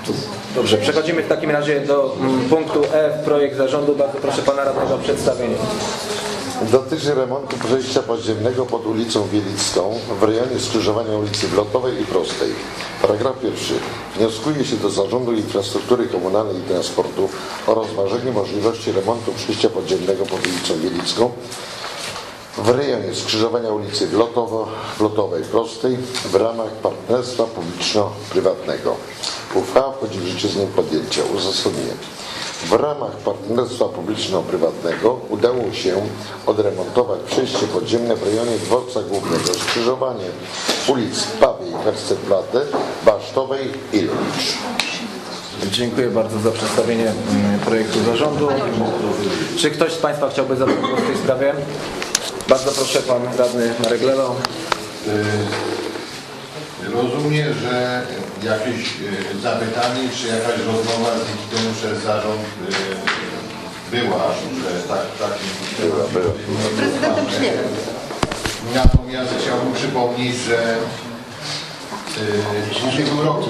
Dobrze, przechodzimy w takim razie do punktu F, projekt zarządu. Bardzo proszę pana radnego o przedstawienie. Dotyczy remontu przejścia podziemnego pod ulicą Wielicką w rejonie skrzyżowania ulicy Wlotowej i Prostej. Paragraf pierwszy. Wnioskuje się do Zarządu Infrastruktury Komunalnej i Transportu o rozważenie możliwości remontu przejścia podziemnego pod ulicą Wielicką w rejonie skrzyżowania ulicy Wlotowej Prostej w ramach partnerstwa publiczno-prywatnego. Uchwała wchodzi w życie z dniem podjęcia. Uzasadnienie. W ramach partnerstwa publiczno-prywatnego udało się odremontować przejście podziemne w rejonie dworca głównego, skrzyżowanie ulic Pawiej, Westerplatte, Basztowej i Ludwicz. Dziękuję bardzo za przedstawienie projektu zarządu. Czy ktoś z państwa chciałby zabrać głos w tej sprawie? Bardzo proszę, pan radny Marek Lelo. Rozumiem, że jakieś zapytanie, czy jakaś rozmowa z Nikitą przez zarząd była, że takim... Była. Z prezydentem czy nie? Natomiast chciałbym przypomnieć, że w ubiegłym roku,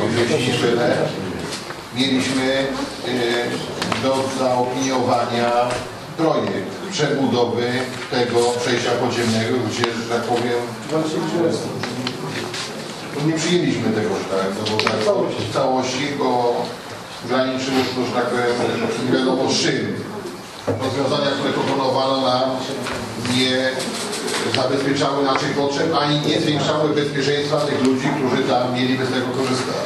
mieliśmy do zaopiniowania projekt przebudowy tego przejścia podziemnego, gdzie, że tak powiem, nie przyjęliśmy tego, że w całości, bo graniczyło to, że tak powiem, nie wiadomo z czym. Rozwiązania, które proponowano nam, nie zabezpieczały naszych potrzeb, ani nie zwiększały bezpieczeństwa tych ludzi, którzy tam mieliby z tego korzystać.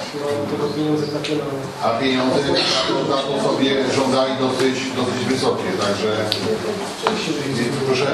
A pieniądze na to sobie żądali dosyć wysokie, także... Proszę?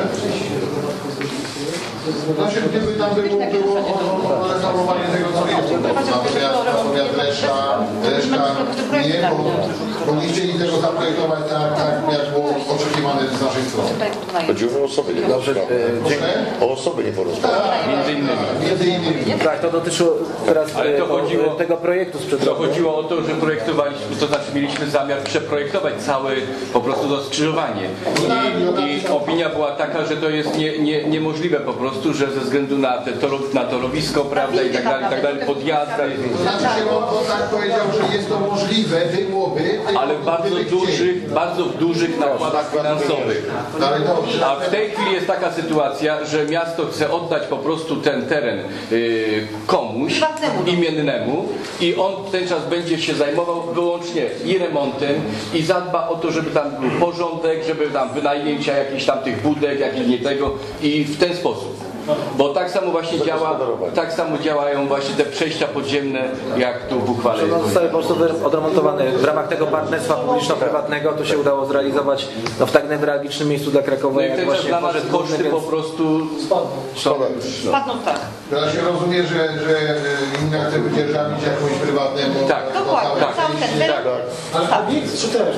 Znaczy, gdyby tam było restaurowanie tego, co jest, natomiast reszta nie, bo nie chcieli tego zaprojektować tak, jak było oczekiwane z naszej strony. Chodziło o osoby niepełnosprawne. O osoby niepełnosprawne. Między innymi. Tak, to dotyczyło teraz tego projektu sprzed roku. To chodziło o to, że projektowaliśmy, to znaczy mieliśmy zamiar przeprojektować całe po prostu to skrzyżowanie. I opinia była taka, że to jest niemożliwe po prostu, że ze względu na torowisko, prawda, i tak dalej, podjazdy. To znaczy, że on tak powiedział, że jest to możliwe, byłoby, ale bardzo w dużych nakładach finansowych. A w tej chwili jest taka sytuacja, że miasto chce oddać po prostu ten teren komuś imiennemu i on ten czas będzie się zajmował wyłącznie i remontem i zadba o to, żeby tam był porządek, żeby tam wynajęcia jakichś tam tych budek, jakichś nie tego i w ten sposób. Bo tak samo właśnie działają właśnie te przejścia podziemne, jak tu w uchwale. No, zostały po prostu odremontowane w ramach tego partnerstwa publiczno-prywatnego. To się udało zrealizować w tak newralgicznym miejscu dla Krakowa. No i ten czas dla nas koszty po prostu Spadną, tak. Teraz się rozumie, że gmina chce wydzierżawić jakąś prywatnemu. Tak. Dokładnie, cały ten teren. Ale obiekt czy teren?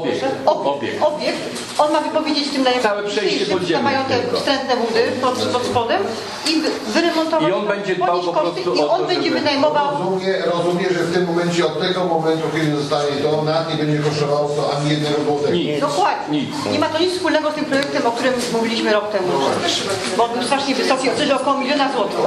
Obiekt. On ma wypowiedzieć tym całe przejście podziemne. Mają te wstrętne budy pod spodem i wyremontować. I on będzie dbał po prostu i on będzie wynajmował. Rozumie, że w tym momencie, od tego momentu, kiedy zostanie to, nad nie będzie kosztowało to ani jednego złotego. Dokładnie. Nie ma to nic wspólnego z tym projektem, o którym mówiliśmy rok temu. Bo on był strasznie wysoki, oczywiście około 1 000 000 złotych.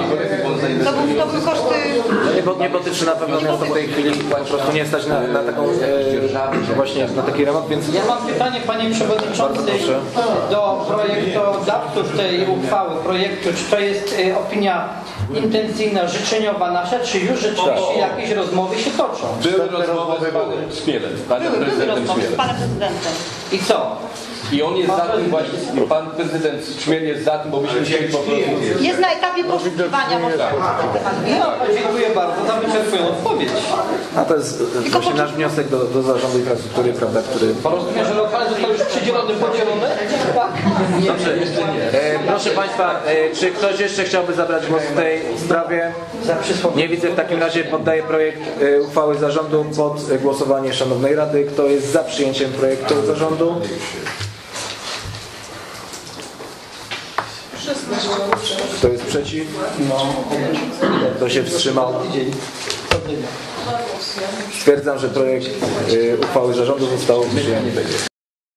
To były koszty... Nie dotyczy na pewno miasta w tej chwili, po prostu nie stać na taką właśnie na taki remont, więc... Ja mam pytanie, panie przewodniczący, do projektodawców tej uchwały, projektu, czy to jest opinia intencyjna, życzeniowa nasza, czy już rzeczywiście jakieś rozmowy się toczą? Były rozmowy z panem Szmielem, panem prezydentem Szmielem. I co? I on jest za tym właśnie, pan prezydent Szmiel jest za tym, bo myśmy chcieli po prostu... Jest na etapie poszukiwania. No, dziękuję bardzo za wyczerpującą odpowiedź. A to jest właśnie nasz wniosek do Zarządu Infrastruktury, prawda, który... Rozumiem, że lokale zostały już przydzielone, podzielone? Tak? Dobrze. Proszę państwa, czy ktoś jeszcze chciałby zabrać głos w tej sprawie? Nie widzę, w takim razie poddaję projekt uchwały zarządu pod głosowanie szanownej Rady. Kto jest za przyjęciem projektu zarządu? Kto jest przeciw? Kto się wstrzymał? Stwierdzam, że projekt uchwały zarządu został przyjęty.